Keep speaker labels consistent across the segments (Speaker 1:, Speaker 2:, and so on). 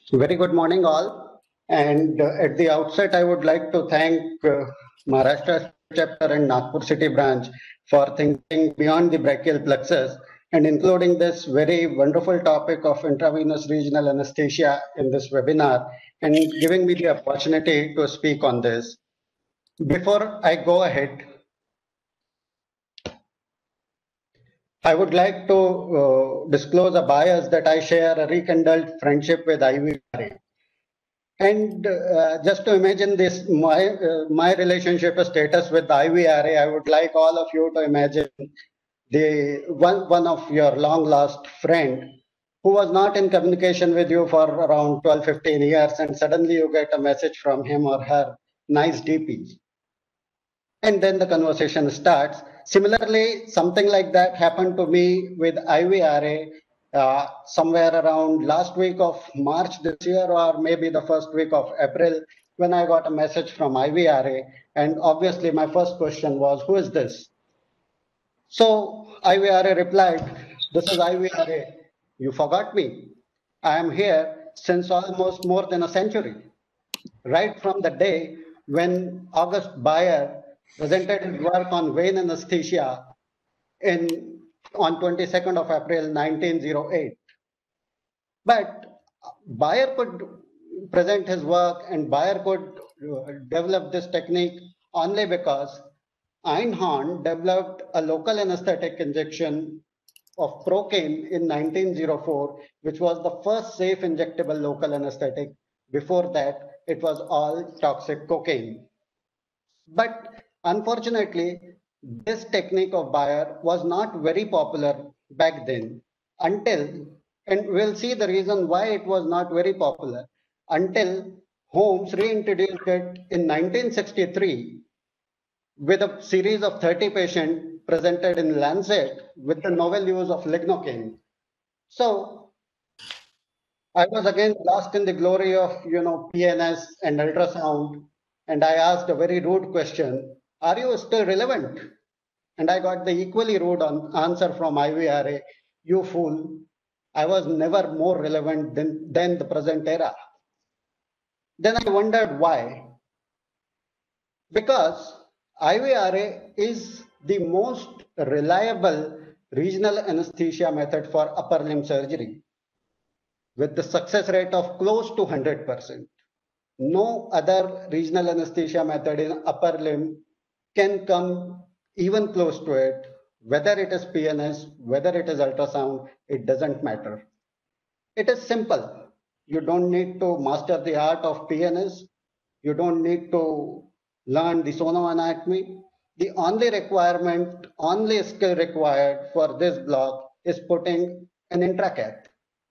Speaker 1: Very good morning, all. And at the outset, I would like to thank Maharashtra chapter and Nagpur city branch for thinking beyond the brachial plexus and including this very wonderful topic of intravenous regional anesthesia in this webinar and giving me the opportunity to speak on this. Before I go ahead, I would like to disclose a bias that I share a rekindled friendship with IVRA. And just to imagine this, my relationship status with the IVRA, I would like all of you to imagine the one of your long lost friend who was not in communication with you for around 12-15 years, and suddenly you get a message from him or her, nice DP, and then the conversation starts. Similarly, something like that happened to me with IVRA somewhere around last week of March this year, or maybe the first week of April, when I got a message from IVRA. And obviously, my first question was, who is this? So IVRA replied, this is IVRA. You forgot me. I am here since almost more than a century, right from the day when August Bayer presented his work on vein anesthesia on 22nd of April 1908. But Bayer could present his work and Bayer could develop this technique only because Einhorn developed a local anesthetic injection of procaine in 1904, which was the first safe injectable local anesthetic. Before that, it was all toxic cocaine. But unfortunately, this technique of Bayer was not very popular back then until, and we'll see the reason why it was not very popular, until Holmes reintroduced it in 1963 with a series of 30 patients presented in Lancet with the novel use of lignocaine. So I was again lost in the glory of PNS and ultrasound, and I asked a very rude question: are you still relevant? And I got the equally rude answer from IVRA: you fool! I was never more relevant than the present era. Then I wondered why. Because IVRA is the most reliable regional anesthesia method for upper limb surgery, with the success rate of close to 100%. No other regional anesthesia method in upper limb can come even close to it. Whether it is PNS, whether it is ultrasound, it doesn't matter. It is simple. You don't need to master the art of PNS. You don't need to learn the sonoanatomy. The only requirement, only skill required for this block is putting an intracath.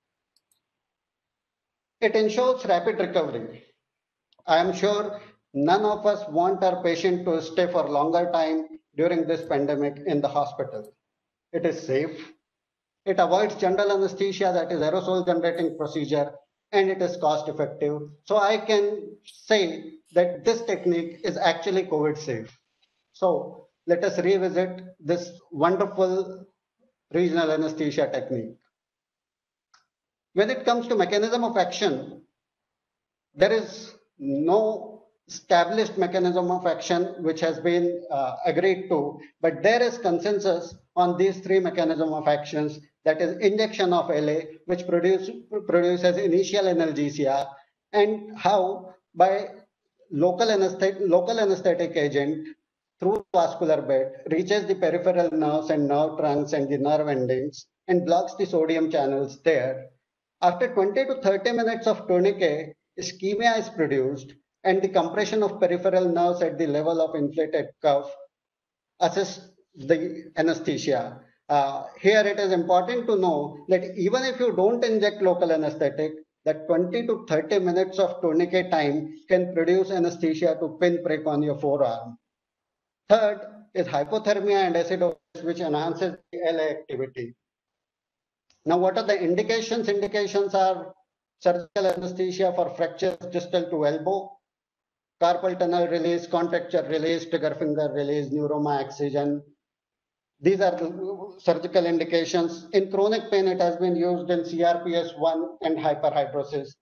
Speaker 1: It ensures rapid recovery. I am sure none of us want our patient to stay for longer time during this pandemic in the hospital. It is safe. It avoids general anesthesia, that is aerosol generating procedure, and it is cost effective. So I can say that this technique is actually COVID safe. So let us revisit this wonderful regional anesthesia technique. When it comes to mechanism of action, there is no established mechanism of action which has been agreed to, but there is consensus on these three mechanism of actions, that is injection of LA, which produces initial analgesia, and how by local anesthetic agent through vascular bed reaches the peripheral nerves and nerve trunks and the nerve endings and blocks the sodium channels there. After 20 to 30 minutes of tourniquet, ischemia is produced and the compression of peripheral nerves at the level of inflated cuff assists the anesthesia. Here it is important to know that even if you don't inject local anesthetic, that 20 to 30 minutes of tourniquet time can produce anesthesia to pinprick on your forearm. Third is hypothermia and acidosis, which enhances the LA activity. Now, what are the indications? Indications are surgical anesthesia for fractures distal to elbow, carpal tunnel release, contracture release, trigger finger release, neuroma excision. These are the surgical indications. In chronic pain, it has been used in CRPS1 and hyperhidrosis.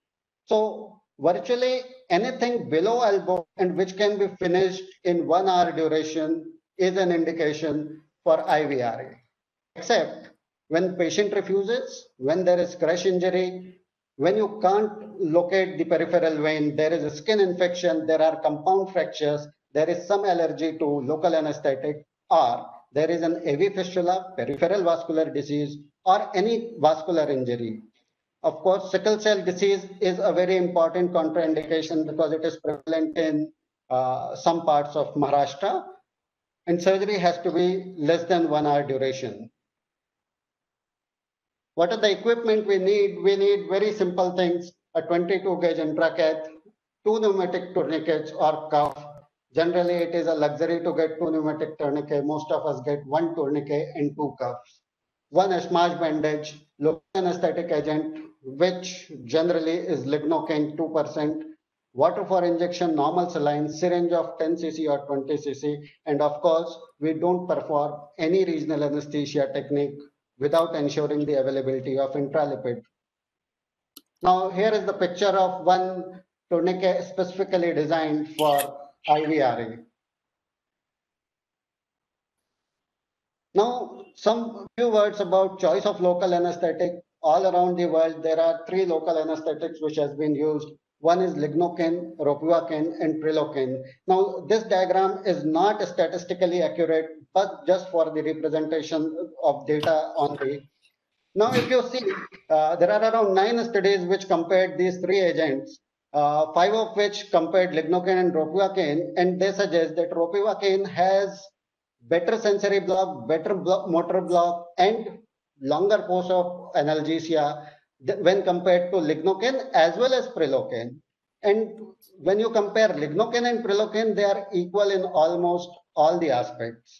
Speaker 1: So virtually anything below elbow and which can be finished in 1 hour duration is an indication for IVRA. Except when patient refuses, when there is crush injury, when you can't locate the peripheral vein, there is a skin infection, there are compound fractures, there is some allergy to local anesthetic, or there is an AV fistula, peripheral vascular disease, or any vascular injury. Of course, sickle cell disease is a very important contraindication because it is prevalent in some parts of Maharashtra, and surgery has to be less than 1 hour duration. What are the equipment we need? We need very simple things, a 22 gauge intracath, two pneumatic tourniquets or cuff. Generally, it is a luxury to get two pneumatic tourniquet. Most of us get one tourniquet and two cuffs. One Esmage bandage, local anesthetic agent, which generally is lignocaine 2%, water for injection, normal saline, syringe of 10 cc or 20 cc, and of course, we don't perform any regional anesthesia technique without ensuring the availability of intralipid. Now, here is the picture of one tourniquet specifically designed for IVRA. Now, some few words about choice of local anesthetic. All around the world, there are three local anesthetics which has been used. One is lignocaine, ropivacaine, and prilocaine. Now, this diagram is not statistically accurate, but just for the representation of data on the. Now, if you see, there are around 9 studies which compared these three agents, 5 of which compared lignocaine and ropivacaine, and they suggest that ropivacaine has better sensory block, better motor block, and longer course of analgesia when compared to lignocaine as well as prilocaine. And when you compare lignocaine and prilocaine, they are equal in almost all the aspects.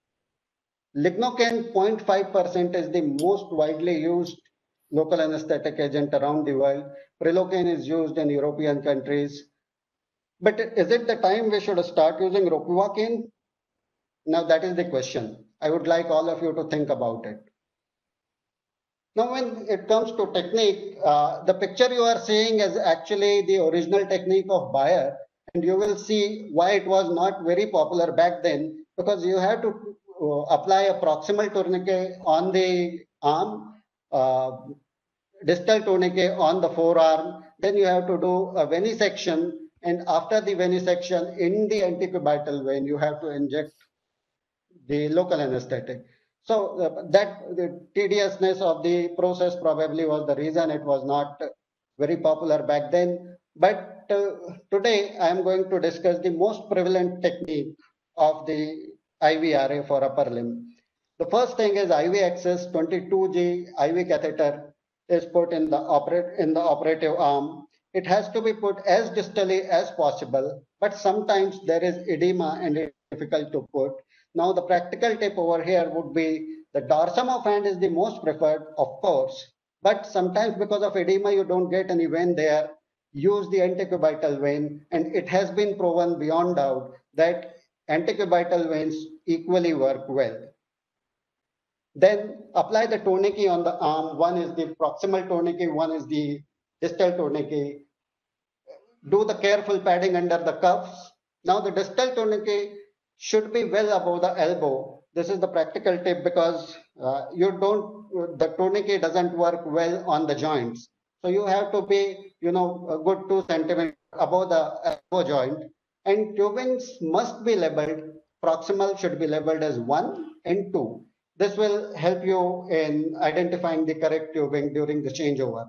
Speaker 1: Lignocaine 0.5% is the most widely used local anesthetic agent around the world. Prilocaine is used in European countries. But is it the time we should start using ropivacaine? Now that is the question. I would like all of you to think about it. Now when it comes to technique, the picture you are seeing is actually the original technique of Bayer, and you will see why it was not very popular back then, because you have to apply a proximal tourniquet on the arm, distal tourniquet on the forearm, then you have to do a venesection, and after the venesection in the antecubital vein, you have to inject the local anesthetic. So that the tediousness of the process probably was the reason it was not very popular back then. But today I am going to discuss the most prevalent technique of the IVRA for upper limb. The first thing is IV access 22G IV catheter is put in the operative arm. It has to be put as distally as possible, but sometimes there is edema and it's difficult to put. Now the practical tip over here would be the dorsum of hand is the most preferred, of course, but sometimes because of edema you don't get any vein there. Use the antecubital vein, and it has been proven beyond doubt that antecubital veins equally work well. Then apply the tourniquet on the arm. One is the proximal tourniquet, one is the distal tourniquet. Do the careful padding under the cuffs. Now the distal tourniquet should be well above the elbow. This is the practical tip because the tourniquet doesn't work well on the joints. So you have to be, a good 2 centimeters above the elbow joint. And tubings must be labeled. Proximal should be labeled as 1 and 2. This will help you in identifying the correct tubing during the changeover.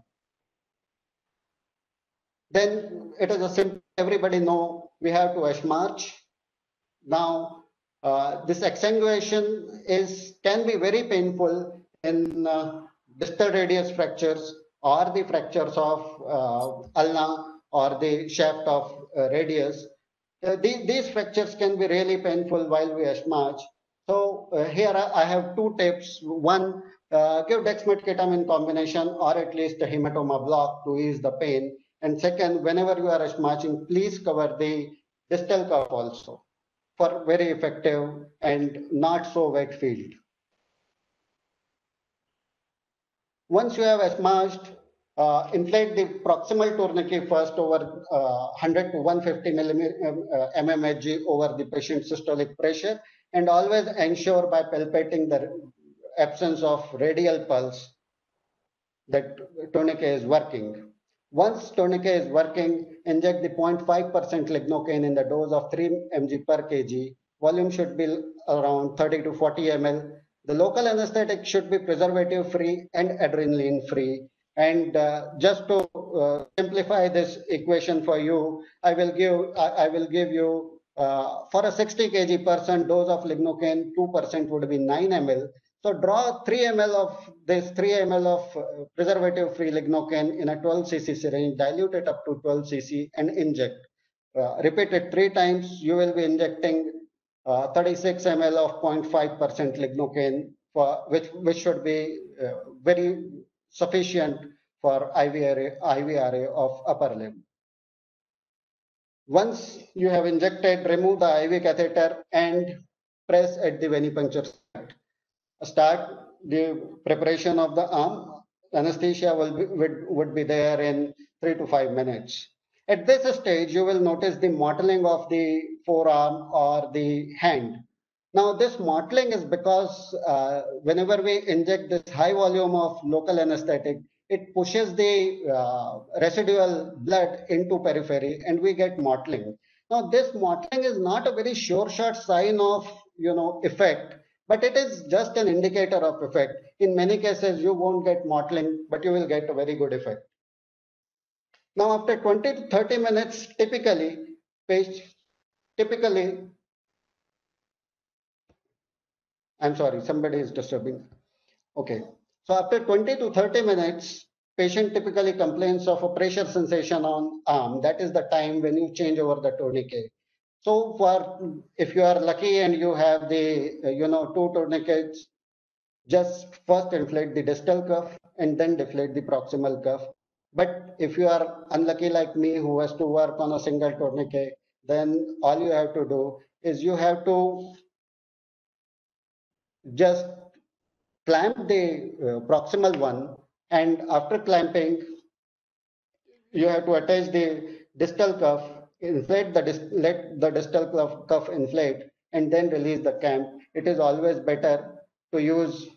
Speaker 1: Then it is a simple, everybody know we have to Esmage. Now, this exsanguination can be very painful in distal radius fractures or the fractures of ulna or the shaft of radius. These fractures can be really painful while we Esmage. So here I have two tips. One, give dexmedetomidine combination or at least a hematoma block to ease the pain. And second, whenever you are Esmaging, please cover the distal cuff also for very effective and not so wet field. Once you have Esmaged, inflate the proximal tourniquet first over 100 to 150 mmHg over the patient's systolic pressure, and always ensure by palpating the absence of radial pulse that tourniquet is working. Once tourniquet is working, inject the 0.5% lignocaine in the dose of 3 mg per kg. Volume should be around 30 to 40 ml. The local anesthetic should be preservative free and adrenaline free. And just to simplify this equation for you, I will give you for a 60 kg person dose of lignocaine, 2% would be 9 ml. So draw 3 ml of this 3 ml of preservative-free lignocaine in a 12 cc syringe, dilute it up to 12 cc and inject. Repeat it 3 times. You will be injecting 36 ml of 0.5% lignocaine, which should be very sufficient for IVRA of upper limb. Once you have injected, remove the IV catheter and press at the venipuncture site. Start the preparation of the arm. Anesthesia would be there in 3 to 5 minutes. At this stage, you will notice the mottling of the forearm or the hand. Now, this mottling is because whenever we inject this high volume of local anesthetic, it pushes the residual blood into periphery and we get mottling. Now, this mottling is not a very sure shot sign of effect, but it is just an indicator of effect. In many cases, you won't get mottling, but you will get a very good effect. Now, after 20 to 30 minutes, typically, I'm sorry, somebody is disturbing. Okay. So after 20 to 30 minutes, patient typically complains of a pressure sensation on arm. That is the time when you change over the tourniquet. So if you are lucky and you have the, 2 tourniquets, just first inflate the distal cuff and then deflate the proximal cuff. But if you are unlucky like me who has to work on a single tourniquet, then all you have to do is you have to just clamp the proximal one, and after clamping, you have to attach the distal cuff, inflate let the distal cuff inflate, and then release the clamp. It is always better to use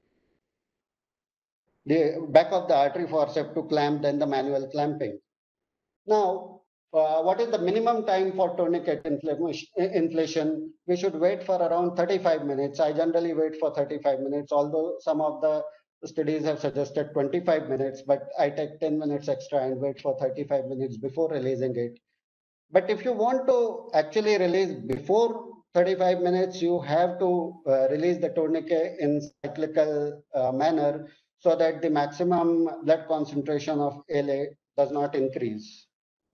Speaker 1: the back of the artery forceps to clamp than the manual clamping. Now, what is the minimum time for tourniquet inflation? We should wait for around 35 minutes. I generally wait for 35 minutes, although some of the studies have suggested 25 minutes, but I take 10 minutes extra and wait for 35 minutes before releasing it. But if you want to actually release before 35 minutes, you have to release the tourniquet in cyclical manner so that the maximum blood concentration of ALA does not increase.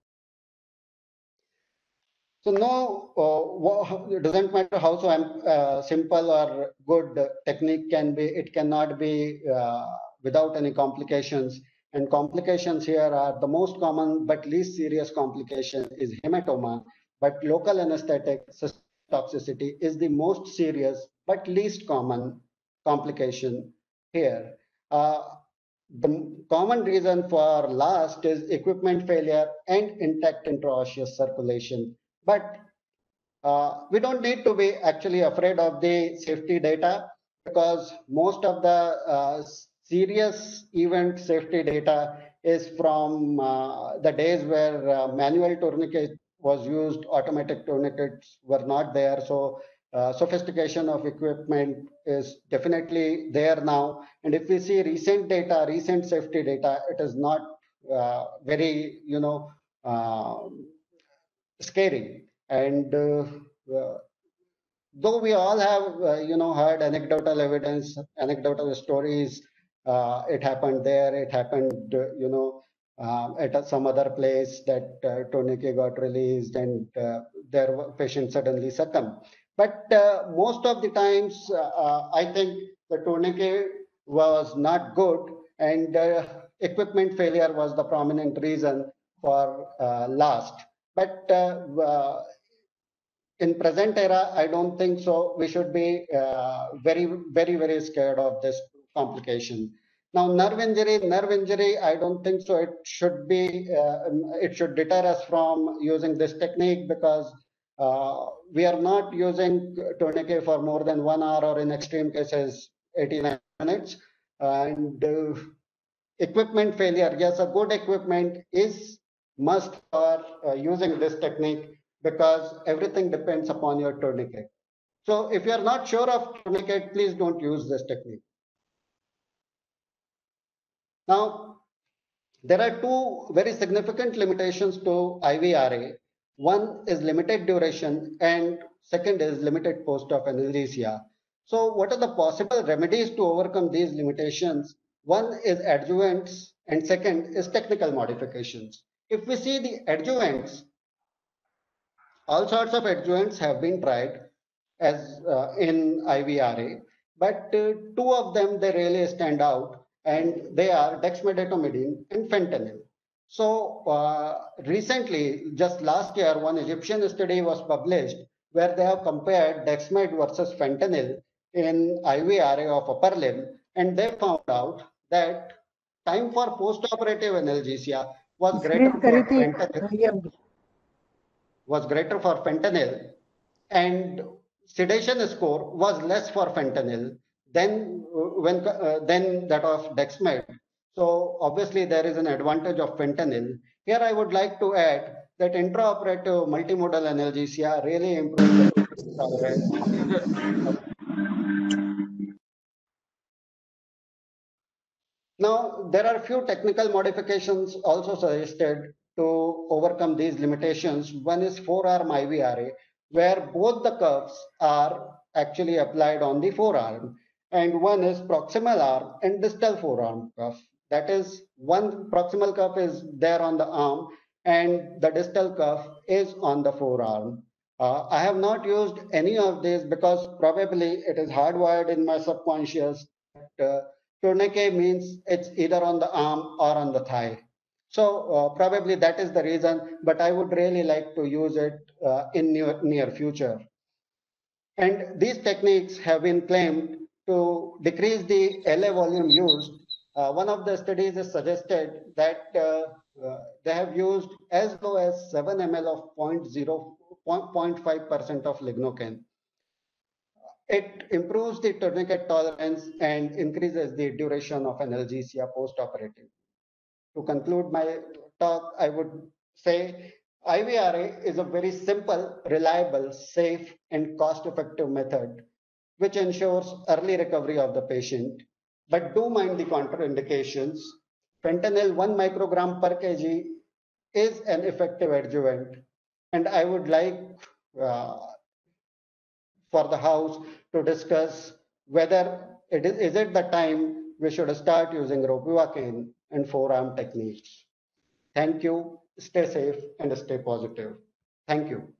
Speaker 1: So no, it doesn't matter how simple or good technique can be, it cannot be without any complications. And complications here are the most common but least serious complication is hematoma, but local anesthetic toxicity is the most serious but least common complication here. The common reason for last is equipment failure and intact intraosseous circulation. But we don't need to be actually afraid of the safety data because most of the serious event safety data is from the days where manual tourniquet was used, automatic tourniquets were not there. So sophistication of equipment is definitely there now. And if we see recent data, recent safety data, it is not very, scary. And though we all have, heard anecdotal evidence, anecdotal stories, it happened there, it happened, at some other place that tourniquet got released and their patient suddenly succumbed. But most of the times, I think the tourniquet was not good and equipment failure was the prominent reason for last. But in present era, I don't think so. We should be very, very, very scared of this complication. Now, nerve injury, I don't think so. It should deter us from using this technique because we are not using tourniquet for more than 1 hour or in extreme cases, 89 minutes. And equipment failure, yes, a good equipment is must for using this technique because everything depends upon your tourniquet. So if you are not sure of tourniquet, please don't use this technique. Now, there are two very significant limitations to IVRA. One is limited duration and second is limited post-op analgesia. So what are the possible remedies to overcome these limitations? One is adjuvants and second is technical modifications. If we see the adjuvants, all sorts of adjuvants have been tried as in IVRA, but two of them they really stand out, and they are dexmedetomidine and fentanyl. So recently, just last year, one Egyptian study was published where they have compared dexmed versus fentanyl in IVRA of upper limb, and they found out that time for post-operative analgesia was greater
Speaker 2: screen
Speaker 1: for
Speaker 2: करी थी
Speaker 1: fentanyl
Speaker 2: ये होगी.
Speaker 1: and sedation score was less for fentanyl than that of dexmed. So obviously there is an advantage of fentanyl. Here I would like to add that intraoperative multimodal analgesia really improves the tolerance. Now, there are a few technical modifications also suggested to overcome these limitations. One is forearm IVRA, where both the cuffs are actually applied on the forearm, and one is proximal arm and distal forearm cuff. That is, one proximal cuff is there on the arm, and the distal cuff is on the forearm. I have not used any of these because probably it is hardwired in my subconscious. Tourniquet means it's either on the arm or on the thigh. So probably that is the reason, but I would really like to use it in near future. And these techniques have been claimed to decrease the LA volume used. One of the studies has suggested that they have used as low as 7 ml of 0.5% of lignocaine. It improves the tourniquet tolerance and increases the duration of analgesia post-operative. To conclude my talk, I would say IVRA is a very simple, reliable, safe, and cost-effective method which ensures early recovery of the patient. But do mind the contraindications. Fentanyl 1 microgram per kg is an effective adjuvant, and I would like uh, for the House to discuss whether is it the time we should start using ropivacaine and forearm techniques. Thank you. Stay safe and stay positive. Thank you.